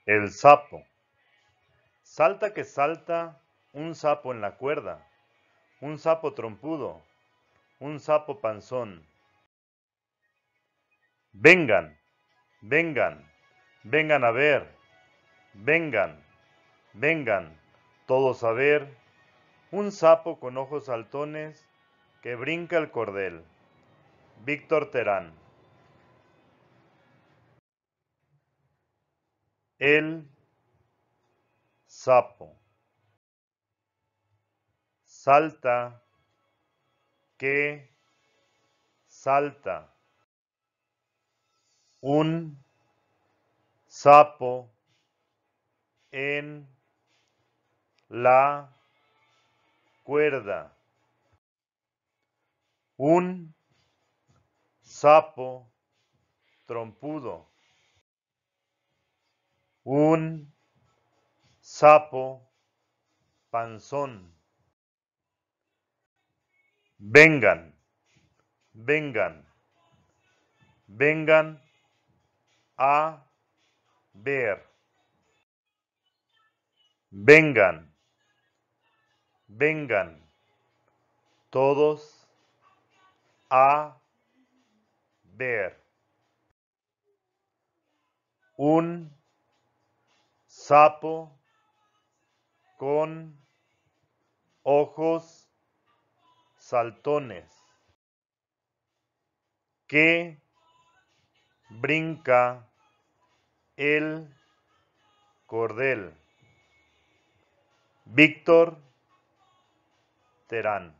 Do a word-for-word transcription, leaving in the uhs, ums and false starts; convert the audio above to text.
El sapo. Salta que salta un sapo en la cuerda, un sapo trompudo, un sapo panzón. Vengan, vengan, vengan a ver, vengan, vengan, todos a ver, un sapo con ojos saltones que brinca el cordel. Víctor Terán. El sapo. Salta que salta un sapo en la cuerda. Un sapo trompudo. Un sapo panzón. Vengan, vengan, vengan a ver. Vengan, vengan, todos a ver. Un sapo con ojos saltones que brinca el cordel. Víctor Terán.